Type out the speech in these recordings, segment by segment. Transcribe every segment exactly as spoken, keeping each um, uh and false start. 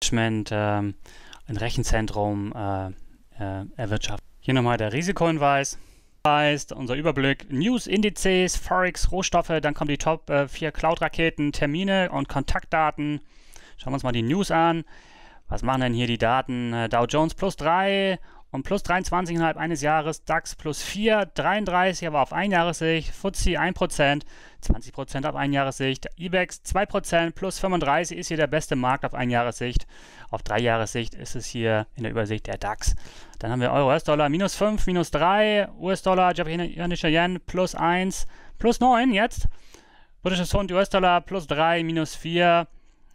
Management ähm, ein Rechenzentrum äh, äh, erwirtschaftet. Hier nochmal der Risikohinweis. Heißt, unser Überblick, News, Indizes, Forex, Rohstoffe, dann kommen die Top äh, vier Cloud-Raketen, Termine und Kontaktdaten. Schauen wir uns mal die News an. Was machen denn hier die Daten? Äh, Dow Jones plus drei und plus dreiundzwanzig innerhalb eines Jahres, DAX plus vier, dreiunddreißig aber auf Einjahressicht, F T S E ein Prozent, zwanzig Prozent auf Einjahressicht, IBEX zwei Prozent plus fünfunddreißig ist hier der beste Markt auf Einjahressicht. Auf Dreijahressicht ist es hier in der Übersicht der DAX. Dann haben wir Euro, U S-Dollar minus fünf, minus drei, U S-Dollar, japanischer Yen plus eins, plus neun jetzt, britisches Pfund, U S-Dollar plus drei, minus vier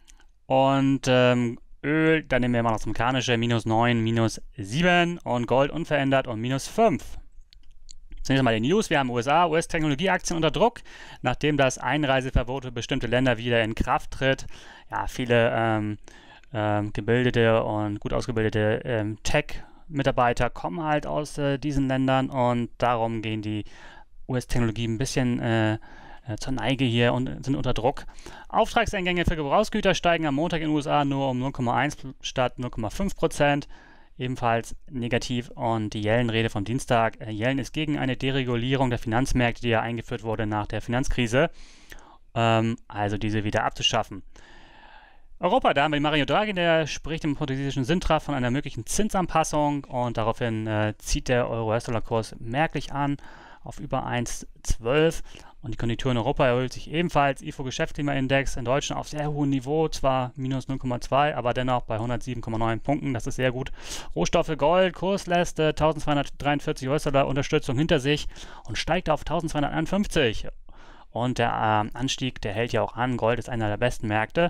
und ähm, Öl, dann nehmen wir mal das amerikanische, minus neun, minus sieben und Gold unverändert und minus fünf. Zunächst mal die News. Wir haben U S A, U S-Technologieaktien unter Druck, nachdem das Einreiseverbot für bestimmte Länder wieder in Kraft tritt. Ja, viele ähm, ähm, gebildete und gut ausgebildete ähm, Tech-Mitarbeiter kommen halt aus äh, diesen Ländern und darum gehen die U S-Technologie ein bisschen äh, zur Neige hier und sind unter Druck. Auftragseingänge für Gebrauchsgüter steigen am Montag in den U S A nur um null Komma eins statt null Komma fünf Prozent. Ebenfalls negativ. Und die Yellen-Rede vom Dienstag. Yellen ist gegen eine Deregulierung der Finanzmärkte, die ja eingeführt wurde nach der Finanzkrise. Ähm, also diese wieder abzuschaffen. Europa, da haben wir Mario Draghi, der spricht im portugiesischen Sintra von einer möglichen Zinsanpassung und daraufhin äh, zieht der Euro-U S-Dollar-Kurs merklich an auf über eins Komma zwölf. Und die Konjunktur in Europa erholt sich ebenfalls. I F O-Geschäftsklimaindex in Deutschland auf sehr hohem Niveau, zwar minus null Komma zwei, aber dennoch bei hundertsieben Komma neun Punkten. Das ist sehr gut. Rohstoffe Gold, Kurs lässt äh, eintausendzweihundertdreiundvierzig U S-Dollar Unterstützung hinter sich und steigt auf eintausendzweihunderteinundfünfzig. Und der äh, Anstieg, der hält ja auch an. Gold ist einer der besten Märkte.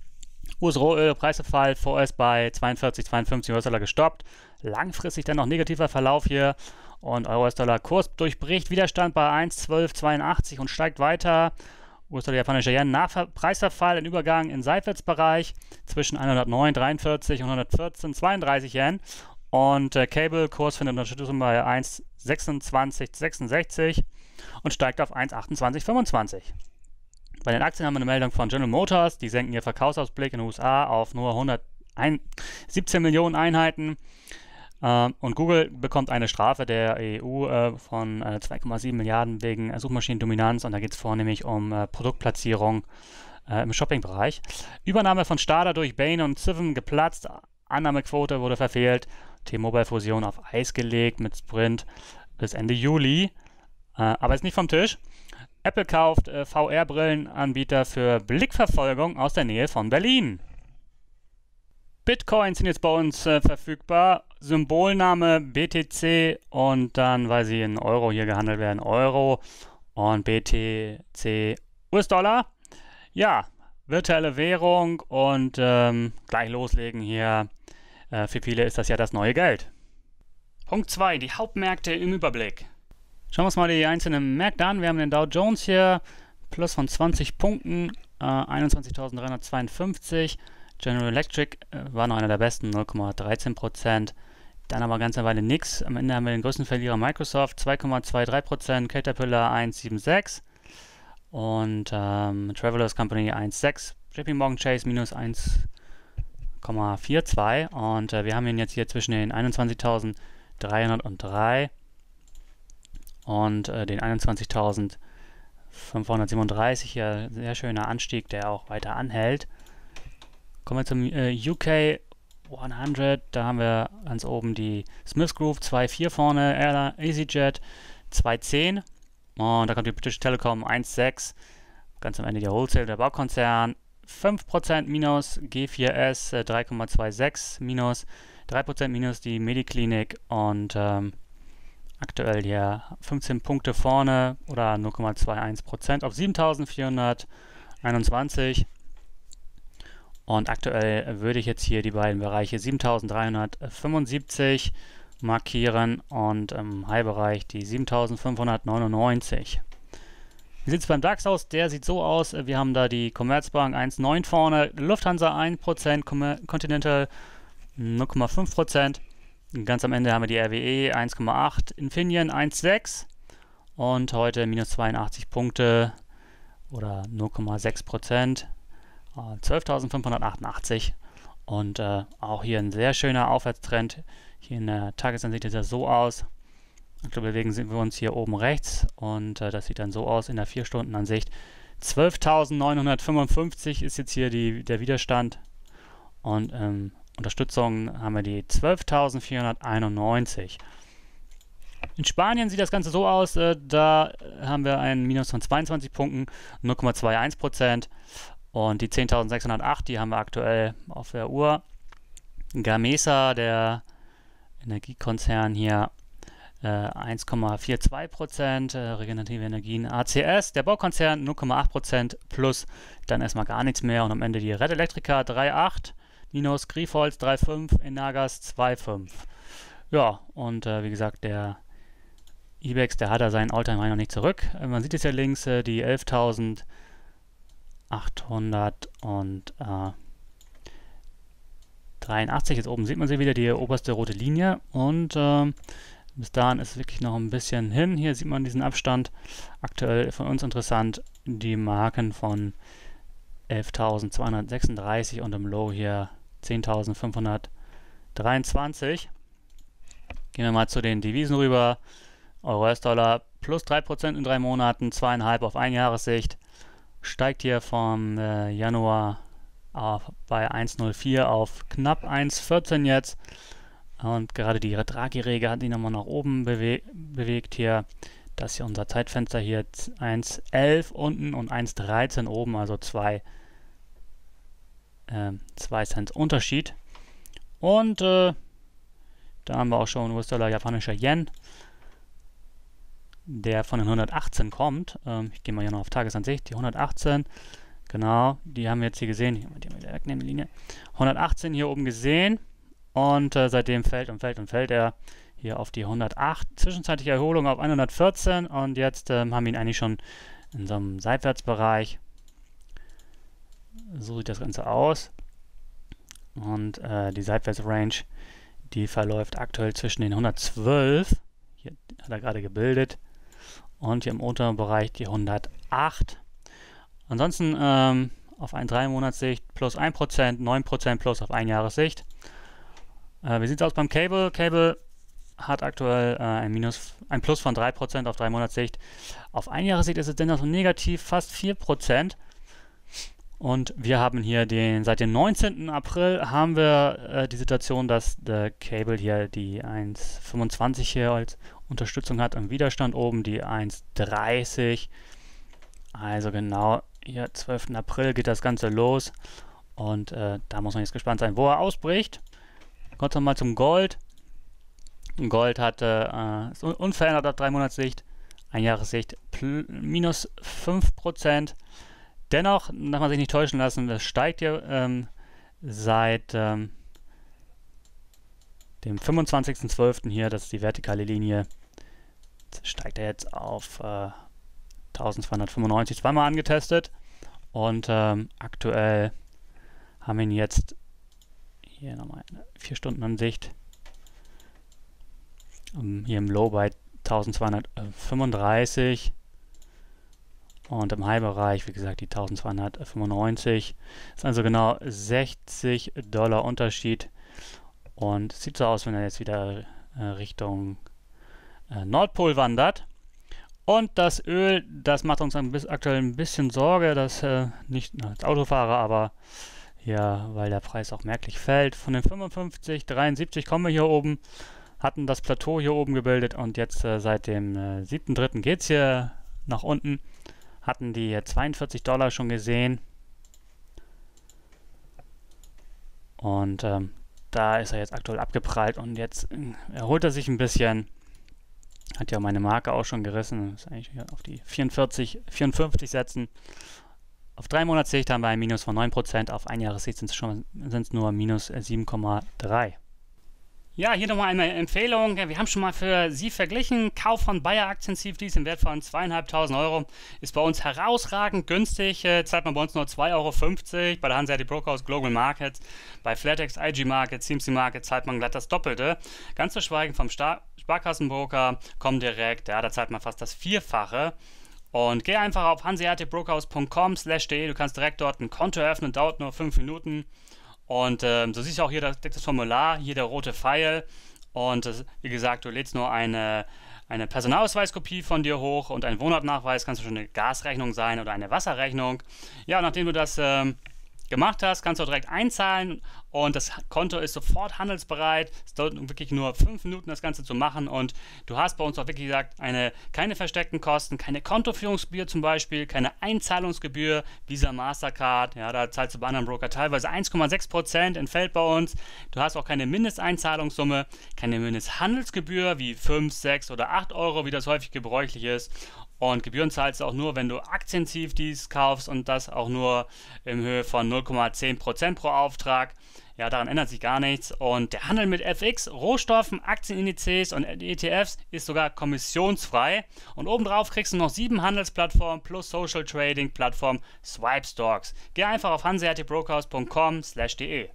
U S-Rohöl, Preisverfall vorerst bei zweiundvierzig, zweiundfünfzig U S-Dollar gestoppt. Langfristig dann noch negativer Verlauf hier. Und Euro-U S-Dollar Kurs durchbricht Widerstand bei eins Komma zwölf zweiundachtzig und steigt weiter. U S-Dollar japanischer Yen nach Preisverfall in Übergang in Seitwärtsbereich zwischen hundertneun Komma dreiundvierzig und hundertvierzehn Komma zweiunddreißig Yen. Und äh, Cable Kurs findet Unterstützung bei eins Komma sechsundzwanzig sechsundsechzig und steigt auf eins Komma achtundzwanzig fünfundzwanzig. Bei den Aktien haben wir eine Meldung von General Motors. Die senken ihr Verkaufsausblick in den U S A auf nur hundertsiebzehn Millionen Einheiten. Und Google bekommt eine Strafe der E U äh, von äh, zwei Komma sieben Milliarden wegen äh, Suchmaschinendominanz und da geht es vornehmlich um äh, Produktplatzierung äh, im Shoppingbereich. Übernahme von Stada durch Bain und Civm geplatzt, Annahmequote wurde verfehlt, T-Mobile-Fusion auf Eis gelegt mit Sprint bis Ende Juli, äh, aber ist nicht vom Tisch. Apple kauft äh, V R-Brillenanbieter für Blickverfolgung aus der Nähe von Berlin. Bitcoins sind jetzt bei uns äh, verfügbar. Symbolname B T C und dann, weil sie in Euro hier gehandelt werden, Euro und B T C U S-Dollar. Ja, virtuelle Währung und ähm, gleich loslegen hier. Äh, für viele ist das ja das neue Geld. Punkt zwei, die Hauptmärkte im Überblick. Schauen wir uns mal die einzelnen Märkte an. Wir haben den Dow Jones hier, plus von zwanzig Punkten, äh, einundzwanzigtausenddreihundertzweiundfünfzig. General Electric äh, war noch einer der besten, null Komma dreizehn Prozent. Dann aber ganz eine Weile nichts. Am Ende haben wir den größten Verlierer Microsoft, zwei Komma zweiunddreißig Prozent, Caterpillar eins Komma siebenundsechzig und ähm, Travelers Company eins Komma sechs, J P Morgan Chase minus eins Komma zweiundvierzig und äh, wir haben ihn jetzt hier zwischen den einundzwanzigtausenddreihundertdrei und äh, den einundzwanzigtausendfünfhundertsiebenunddreißig. Hier sehr schöner Anstieg, der auch weiter anhält. Kommen wir zum äh, U K hundert, da haben wir ganz oben die Smiths Group zwei Komma vier vorne, Airline, EasyJet zwei Komma zehn und da kommt die British Telecom eins Komma sechs, ganz am Ende der Wholesale, der Baukonzern fünf Prozent minus, G vier S äh, drei Komma sechsundzwanzig minus, drei Prozent minus die Mediklinik und ähm, aktuell hier fünfzehn Punkte vorne oder null Komma einundzwanzig Prozent auf siebentausendvierhunderteinundzwanzig. Und aktuell würde ich jetzt hier die beiden Bereiche siebentausenddreihundertfünfundsiebzig markieren und im High-Bereich die siebentausendfünfhundertneunundneunzig. Wie sieht es beim DAX aus? Der sieht so aus. Wir haben da die Commerzbank eins Komma neun vorne, Lufthansa ein Prozent, Continental null Komma fünf Prozent. Ganz am Ende haben wir die R W E eins Komma acht, Infineon eins Komma sechs und heute minus zweiundachtzig Punkte oder null Komma sechs Prozent. zwölftausendfünfhundertachtundachtzig Und äh, auch hier ein sehr schöner Aufwärtstrend. Hier in der Tagesansicht sieht das so aus. Aktuell bewegen wir uns hier oben rechts und äh, das sieht dann so aus in der vier Stunden Ansicht. zwölftausendneunhundertfünfundfünfzig ist jetzt hier die, der Widerstand und ähm, Unterstützung haben wir die zwölftausendvierhunderteinundneunzig. In Spanien sieht das Ganze so aus, äh, da haben wir einen Minus von zweiundzwanzig Punkten, null Komma einundzwanzig Prozent. Und die zehntausendsechshundertacht, die haben wir aktuell auf der Uhr. Gamesa, der Energiekonzern hier, äh, eins Komma zweiundvierzig Prozent, äh, regenerative Energien. A C S, der Baukonzern, null Komma acht Prozent plus, dann erstmal gar nichts mehr. Und am Ende die Red Electrica drei Komma acht, Ninos Grifols drei Komma fünf, Enagas zwei Komma fünf. Ja, und äh, wie gesagt, der Ibex, der hat da seinen Alltime-High noch nicht zurück. Äh, man sieht es ja links, äh, die elftausendachthundertdreiundachtzig. Jetzt oben sieht man sie wieder, die oberste rote Linie. Und äh, bis dahin ist es wirklich noch ein bisschen hin. Hier sieht man diesen Abstand. Aktuell für uns interessant die Marken von elftausendzweihundertsechsunddreißig und im Low hier zehntausendfünfhundertdreiundzwanzig. Gehen wir mal zu den Devisen rüber. Euro U S-Dollar plus drei Prozent in drei Monaten, zwei Komma fünf auf Einjahressicht. Steigt hier vom äh, Januar auf, bei eins Komma null vier auf knapp eins Komma vierzehn jetzt. Und gerade die Draghi-Regel hat ihn nochmal nach oben bewe bewegt hier. Das ist hier unser Zeitfenster hier, eins Komma elf unten und eins Komma dreizehn oben, also zwei äh, Cent Unterschied. Und äh, da haben wir auch schon U S-Dollar, japanischer Yen, der von den hundertachtzehn kommt. Ähm, ich gehe mal hier noch auf Tagesansicht. Die hundertachtzehn, genau, die haben wir jetzt hier gesehen. Die haben wir wieder wegnehmen, die Linie. hundertachtzehn hier oben gesehen. Und äh, seitdem fällt und fällt und fällt er hier auf die hundertacht. Zwischenzeitliche Erholung auf hundertvierzehn. Und jetzt ähm, haben wir ihn eigentlich schon in so einem Seitwärtsbereich. So sieht das Ganze aus. Und äh, die Seitwärtsrange, die verläuft aktuell zwischen den hundertzwölf. Hier hat er gerade gebildet. Und hier im unteren Bereich die hundertacht. Ansonsten ähm, auf ein drei Monatssicht plus ein Prozent, neun Prozent plus auf ein Jahressicht. Äh, wie sieht es aus beim Cable? Cable hat aktuell äh, ein, Minus, ein Plus von drei Prozent auf drei Monatssicht. Auf ein Jahressicht ist es dennoch negativ, fast vier Prozent. Und wir haben hier den, seit dem neunzehnten April haben wir äh, die Situation, dass der Cable hier die eins Komma fünfundzwanzig hier als Unterstützung hat und Widerstand oben die eins Komma dreißig. Also genau hier zwölften April geht das Ganze los und äh, da muss man jetzt gespannt sein, wo er ausbricht. Kommt mal zum Gold. Gold hatte äh, ist unverändert auf drei Monatssicht, ein Jahressicht minus fünf Prozent. Dennoch darf man sich nicht täuschen lassen, das steigt hier ähm, seit ähm, dem fünfundzwanzigsten zwölften hier, das ist die vertikale Linie, jetzt steigt er jetzt auf äh, eintausendzweihundertfünfundneunzig, zweimal angetestet und ähm, aktuell haben wir ihn jetzt hier nochmal eine vier Stunden Ansicht, um, hier im Low bei eintausendzweihundertfünfunddreißig. Und im High-Bereich, wie gesagt, die eintausendzweihundertfünfundneunzig. Das ist also genau sechzig Dollar Unterschied. Und es sieht so aus, wenn er jetzt wieder äh, Richtung äh, Nordpol wandert. Und das Öl, das macht uns ein bisschen, aktuell ein bisschen Sorge, dass äh, nicht als Autofahrer, aber ja, weil der Preis auch merklich fällt. Von den fünfundfünfzig, dreiundsiebzig kommen wir hier oben, hatten das Plateau hier oben gebildet und jetzt äh, seit dem äh, siebten dritten geht es hier nach unten. Hatten die zweiundvierzig Dollar schon gesehen. Und ähm, da ist er jetzt aktuell abgeprallt und jetzt äh, erholt er sich ein bisschen. Hat ja meine Marke auch schon gerissen. Das ist eigentlich auf die vierundvierzig, vierundfünfzig setzen. Auf drei Monatssicht haben wir ein Minus von neun Prozent. Auf ein Jahressicht sind es schon sind's nur minus sieben Komma drei. Ja, hier nochmal eine Empfehlung. Wir haben schon mal für Sie verglichen. Kauf von Bayer-Aktien C F Ds im Wert von zweitausendfünfhundert Euro ist bei uns herausragend günstig. Äh, zahlt man bei uns nur zwei Euro fünfzig. Bei der Hanseatic Brokers Global Markets, bei Flatex, I G Market, C M C Market zahlt man glatt das Doppelte. Ganz zu schweigen vom Star Sparkassenbroker, Comdirect, ja, da zahlt man fast das Vierfache. Und geh einfach auf hanseatic brokers punkt com slash de. Du kannst direkt dort ein Konto eröffnen, dauert nur fünf Minuten. Und ähm, so siehst du auch hier das, das Formular, hier der rote Pfeil. Und das, wie gesagt, du lädst nur eine, eine Personalausweiskopie von dir hoch und ein Wohnortnachweis, kannst du schon eine Gasrechnung sein oder eine Wasserrechnung. Ja, nachdem du das ähm, gemacht hast, kannst du auch direkt einzahlen und das Konto ist sofort handelsbereit. Es dauert wirklich nur fünf Minuten, das Ganze zu machen und du hast bei uns auch wirklich gesagt, eine, keine versteckten Kosten, keine Kontoführungsgebühr zum Beispiel, keine Einzahlungsgebühr, Visa, Mastercard, ja, da zahlst du bei anderen Broker teilweise eins Komma sechs Prozent, entfällt bei uns. Du hast auch keine Mindesteinzahlungssumme, keine Mindesthandelsgebühr wie fünf, sechs oder acht Euro, wie das häufig gebräuchlich ist. Und Gebühren zahlst du auch nur, wenn du Aktien C F Ds kaufst und das auch nur in Höhe von null Komma zehn Prozent pro Auftrag. Ja, daran ändert sich gar nichts. Und der Handel mit F X, Rohstoffen, Aktienindizes und E T Fs ist sogar kommissionsfrei. Und obendrauf kriegst du noch sieben Handelsplattformen plus Social Trading Plattform Swipestocks. Geh einfach auf hanseatic brokers punkt com slash de.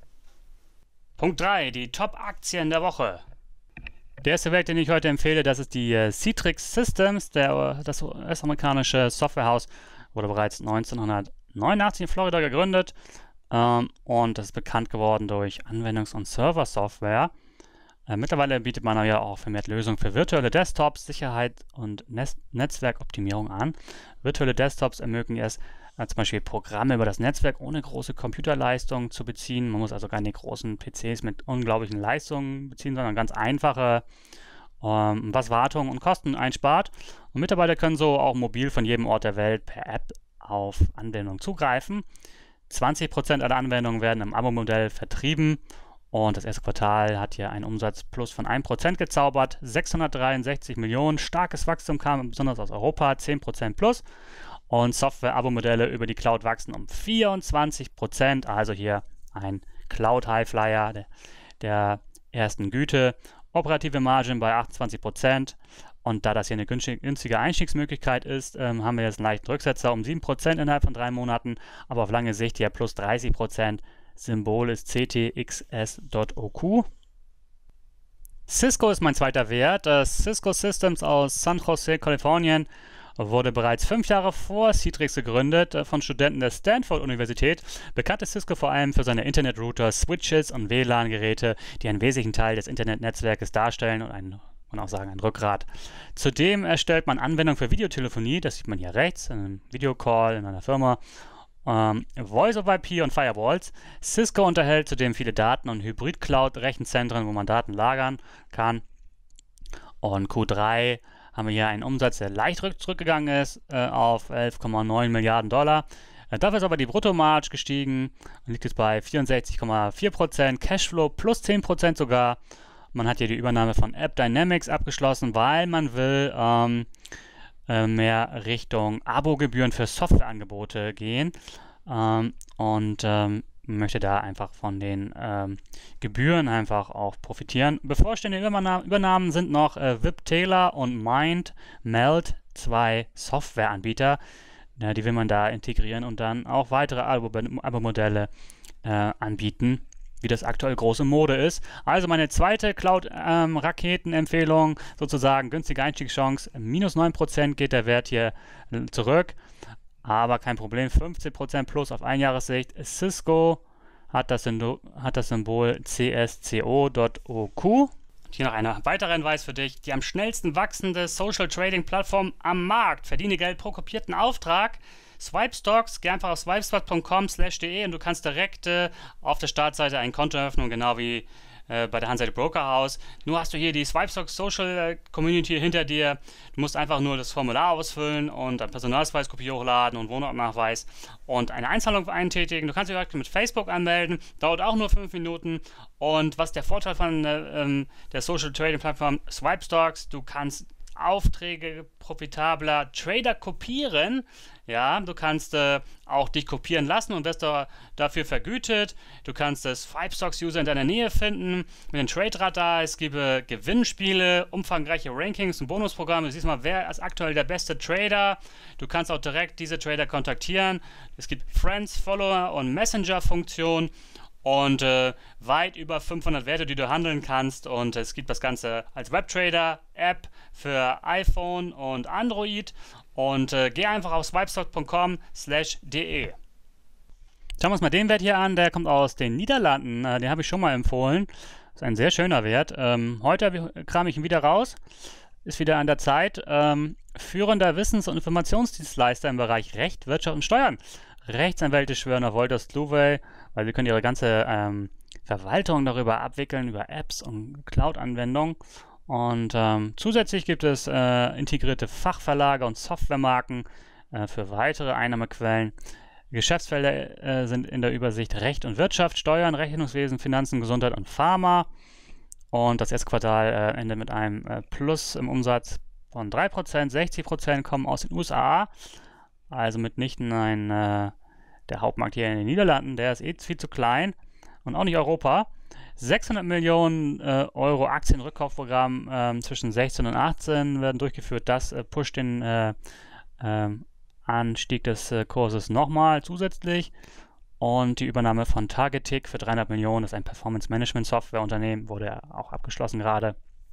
Punkt drei. Die Top-Aktien der Woche. Der erste Wert, den ich heute empfehle, das ist die äh, Citrix Systems, der, das U S-amerikanische Softwarehaus, wurde bereits neunzehnhundertneunundachtzig in Florida gegründet ähm, und das ist bekannt geworden durch Anwendungs- und Server-Software. Äh, mittlerweile bietet man ja auch vermehrt Lösungen für virtuelle Desktops, Sicherheit und Nes Netzwerkoptimierung an. Virtuelle Desktops ermöglichen es, äh, zum Beispiel Programme über das Netzwerk ohne große Computerleistung zu beziehen. Man muss also keine großen P Cs mit unglaublichen Leistungen beziehen, sondern ganz einfache, ähm, was Wartung und Kosten einspart. Und Mitarbeiter können so auch mobil von jedem Ort der Welt per App auf Anwendungen zugreifen. zwanzig Prozent aller Anwendungen werden im Abo-Modell vertrieben. Und das erste Quartal hat hier einen Umsatzplus von ein Prozent gezaubert. sechshundertdreiundsechzig Millionen, starkes Wachstum kam besonders aus Europa, zehn Prozent plus. Und Software-Abo-Modelle über die Cloud wachsen um vierundzwanzig Prozent. Also hier ein Cloud-Highflyer der, der ersten Güte. Operative Margin bei achtundzwanzig Prozent. Und da das hier eine günstige Einstiegsmöglichkeit ist, ähm, haben wir jetzt einen leichten Rücksetzer um sieben Prozent innerhalb von drei Monaten. Aber auf lange Sicht hier plus dreißig Prozent. Symbol ist C T X S Punkt O Q. Cisco ist mein zweiter Wert. Das Cisco Systems aus San Jose, Kalifornien, wurde bereits fünf Jahre vor Citrix gegründet von Studenten der Stanford-Universität. Bekannt ist Cisco vor allem für seine Internetrouter, Switches und W L A N-Geräte, die einen wesentlichen Teil des Internetnetzwerkes darstellen und ein, man auch sagen, ein Rückgrat. Zudem erstellt man Anwendungen für Videotelefonie, das sieht man hier rechts, in einem Videocall in einer Firma. Um, Voice-over-I P und Firewalls. Cisco unterhält zudem viele Daten- und Hybrid-Cloud-Rechenzentren, wo man Daten lagern kann. Und Q drei haben wir hier einen Umsatz, der leicht zurückgegangen ist äh, auf elf Komma neun Milliarden Dollar. Äh, dafür ist aber die Bruttomarge gestiegen und liegt jetzt bei vierundsechzig Komma vier Prozent. Cashflow plus zehn Prozent sogar. Man hat hier die Übernahme von AppDynamics abgeschlossen, weil man will ähm, mehr Richtung Abo-Gebühren für Softwareangebote gehen ähm, und ähm, möchte da einfach von den ähm, Gebühren einfach auch profitieren. Bevorstehende Überna Übernahmen sind noch äh, Viptela und MindMeld, zwei Softwareanbieter. Ja, die will man da integrieren und dann auch weitere Abo-Modelle äh, anbieten, wie das aktuell große Mode ist. Also meine zweite Cloud-Raketen-Empfehlung, ähm, sozusagen günstige Einstiegschance, minus neun Prozent geht der Wert hier zurück, aber kein Problem, fünfzehn Prozent plus auf Einjahressicht. Cisco hat das, hat das Symbol C S C O Punkt O Q. Hier noch ein weiterer Hinweis für dich, die am schnellsten wachsende Social Trading Plattform am Markt, verdiene Geld pro kopierten Auftrag. Swipestocks, geh einfach auf swipestocks punkt com slash de und du kannst direkt äh, auf der Startseite ein Konto öffnen, genau wie äh, bei der Hanseatic Broker House. Nur hast du hier die Swipestocks Social Community hinter dir. Du musst einfach nur das Formular ausfüllen und ein Personalausweiskopie hochladen und Wohnortnachweis und eine Einzahlung eintätigen. Du kannst dich direkt mit Facebook anmelden, dauert auch nur fünf Minuten. Und was der Vorteil von äh, ähm, der Social Trading Plattform Swipestocks, du kannst Aufträge profitabler Trader kopieren. Ja, du kannst äh, auch dich kopieren lassen und wirst da, dafür vergütet. Du kannst das Swipestocks-User in deiner Nähe finden mit dem Trade-Radar. Es gibt äh, Gewinnspiele, umfangreiche Rankings und Bonusprogramme. Du siehst mal, wer ist aktuell der beste Trader. Du kannst auch direkt diese Trader kontaktieren. Es gibt Friends, Follower und Messenger-Funktionen. Und äh, weit über fünfhundert Werte, die du handeln kannst. Und es gibt das Ganze als Webtrader-App für iPhone und Android. Und äh, geh einfach auf swipestocks punkt com slash de. Schauen wir uns mal den Wert hier an, der kommt aus den Niederlanden, äh, den habe ich schon mal empfohlen. Das ist ein sehr schöner Wert. Ähm, heute kram ich ihn wieder raus, ist wieder an der Zeit. Ähm, führender Wissens- und Informationsdienstleister im Bereich Recht, Wirtschaft und Steuern. Rechtsanwälte schwören auf Wolters Kluwer, weil sie können ihre ganze ähm, Verwaltung darüber abwickeln, über Apps und Cloud-Anwendungen. Und ähm, zusätzlich gibt es äh, integrierte Fachverlage und Softwaremarken äh, für weitere Einnahmequellen. Geschäftsfelder äh, sind in der Übersicht Recht und Wirtschaft, Steuern, Rechnungswesen, Finanzen, Gesundheit und Pharma. Und das erste Quartal äh, endet mit einem äh, Plus im Umsatz von drei Prozent, sechzig Prozent kommen aus den U S A. Also mitnichten ein, äh, der Hauptmarkt hier in den Niederlanden, der ist eh viel zu klein und auch nicht Europa. sechshundert Millionen äh, Euro Aktienrückkaufprogramm äh, zwischen sechzehn und achtzehn werden durchgeführt. Das äh, pusht den äh, äh, Anstieg des äh, Kurses nochmal zusätzlich. Und die Übernahme von Targetic für dreihundert Millionen, das ist ein Performance-Management-Software-Unternehmen, wurde auch abgeschlossen gerade.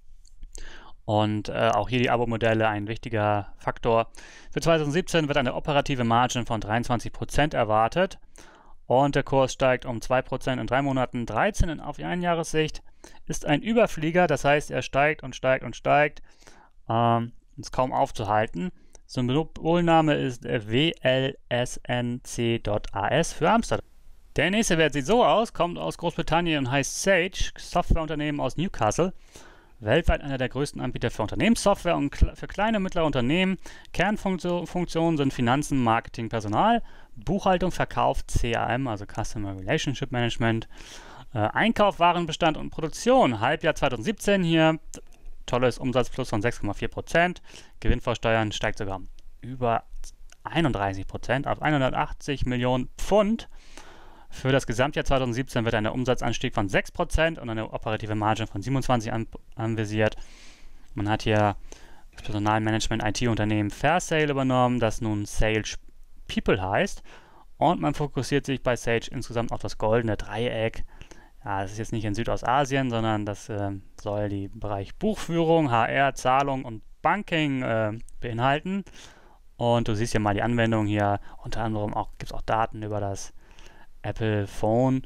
Und äh, auch hier die Abo-Modelle ein wichtiger Faktor. Für zwanzig siebzehn wird eine operative Margin von dreiundzwanzig Prozent erwartet. Und der Kurs steigt um zwei Prozent in drei Monaten, dreizehn auf Einjahressicht. Ist ein Überflieger, das heißt, er steigt und steigt und steigt. Ähm, ist kaum aufzuhalten. Symbolname ist W L S N C A S für Amsterdam. Der nächste Wert sieht so aus, kommt aus Großbritannien und heißt Sage, Softwareunternehmen aus Newcastle. Weltweit einer der größten Anbieter für Unternehmenssoftware und für kleine und mittlere Unternehmen. Kernfunktionen sind Finanzen, Marketing, Personal, Buchhaltung, Verkauf, C R M, also Customer Relationship Management, äh, Einkauf, Warenbestand und Produktion. Halbjahr zwanzig siebzehn hier. Tolles Umsatzplus von sechs Komma vier Prozent. Gewinn vor Steuern steigt sogar um über einunddreißig Prozent auf hundertachtzig Millionen Pfund. Für das Gesamtjahr zwanzig siebzehn wird ein Umsatzanstieg von sechs Prozent und eine operative Margin von siebenundzwanzig Prozent anvisiert. Man hat hier das Personalmanagement I T-Unternehmen Fairsale übernommen, das nun Sage People heißt. Und man fokussiert sich bei Sage insgesamt auf das goldene Dreieck. Ja, das ist jetzt nicht in Südostasien, sondern das äh, soll die Bereich Buchführung, H R, Zahlung und Banking äh, beinhalten. Und du siehst ja mal die Anwendung hier. Unter anderem auch, gibt es auch Daten über das Apple Phone,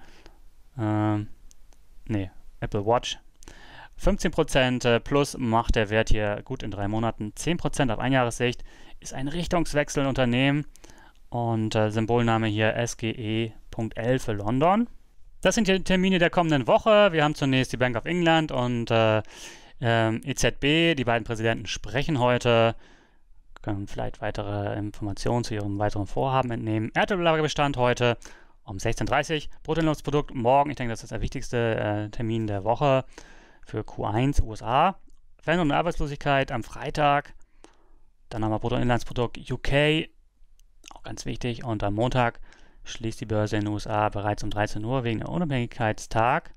äh, nee, Apple Watch. fünfzehn Prozent plus macht der Wert hier gut in drei Monaten. zehn Prozent auf Einjahressicht, ist ein Richtungswechselunternehmen und äh, Symbolname hier S G E Punkt L für London. Das sind die Termine der kommenden Woche. Wir haben zunächst die Bank of England und äh, äh, E Z B. Die beiden Präsidenten sprechen heute. Können vielleicht weitere Informationen zu ihrem weiteren Vorhaben entnehmen. Erdölbestand heute um sechzehn Uhr dreißig. Bruttoinlandsprodukt morgen. Ich denke, das ist der wichtigste äh, Termin der Woche für Q eins U S A. Veränderung der Arbeitslosigkeit am Freitag. Dann haben wir Bruttoinlandsprodukt U K. Auch ganz wichtig. Und am Montag schließt die Börse in den U S A bereits um dreizehn Uhr wegen der Unabhängigkeitstag.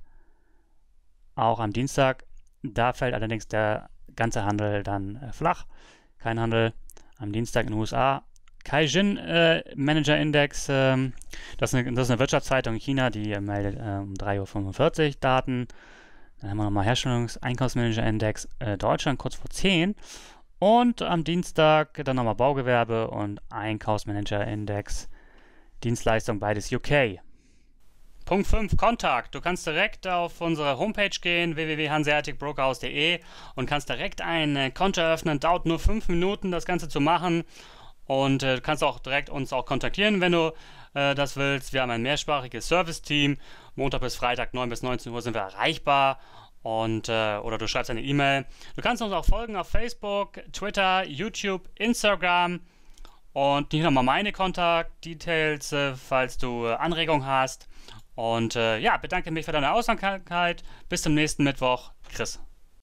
Auch am Dienstag. Da fällt allerdings der ganze Handel dann äh, flach. Kein Handel am Dienstag in den U S A. Caixin äh, Manager Index, ähm, das, ist eine, das ist eine Wirtschaftszeitung in China, die äh, meldet äh, um drei Uhr fünfundvierzig Daten. Dann haben wir nochmal Herstellungs-Einkaufsmanager Index äh, Deutschland kurz vor zehn. Und am Dienstag dann nochmal Baugewerbe und Einkaufsmanager Index Dienstleistung, beides U K. Punkt fünf, Kontakt. Du kannst direkt auf unsere Homepage gehen, w w w punkt hanseatic brokerhaus punkt de und kannst direkt ein Konto eröffnen. Dauert nur fünf Minuten, das Ganze zu machen. Und äh, du kannst auch direkt uns auch kontaktieren, wenn du äh, das willst. Wir haben ein mehrsprachiges Service-Team. Montag bis Freitag, neun bis neunzehn Uhr sind wir erreichbar. Und, äh, oder du schreibst eine E-Mail. Du kannst uns auch folgen auf Facebook, Twitter, YouTube, Instagram. Und hier nochmal meine Kontaktdetails, äh, falls du äh, Anregungen hast. Und äh, ja, bedanke mich für deine Aufmerksamkeit. Bis zum nächsten Mittwoch. Chris.